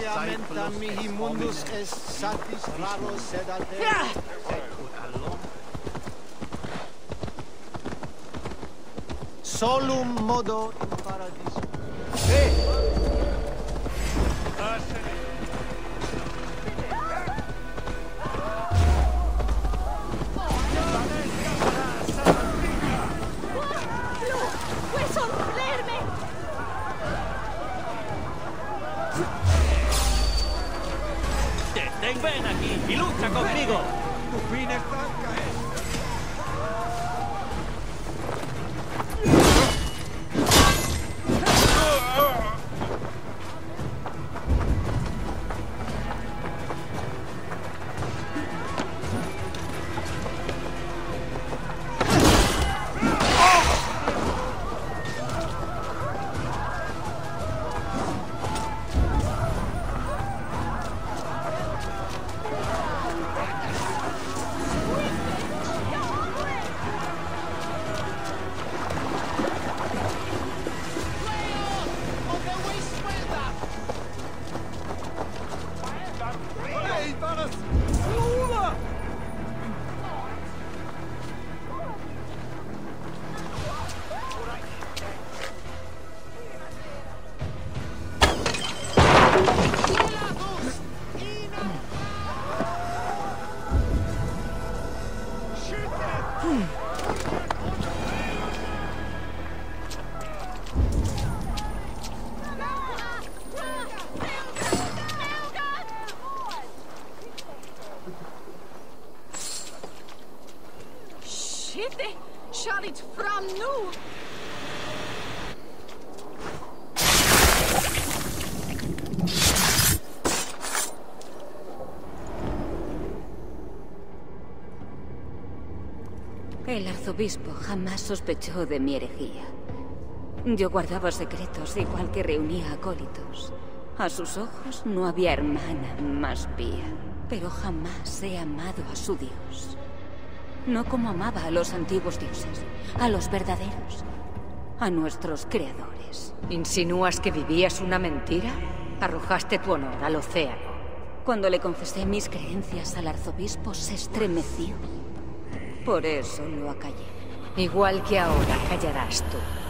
Aumenta mihi mundus est satis raro sedate. Solum modo in paradiso. ¡Ven aquí y lucha conmigo! ¡Tu fin es franca, Shall it from nu? El arzobispo jamás sospechó de mi herejía. Yo guardaba secretos igual que reunía acólitos. A sus ojos no había hermana más pía, pero jamás he amado a su Dios. No como amaba a los antiguos dioses, a los verdaderos, a nuestros creadores. ¿Insinúas que vivías una mentira? Arrojaste tu honor al océano. Cuando le confesé mis creencias al arzobispo, se estremeció. Por eso lo acallé. Igual que ahora callarás tú.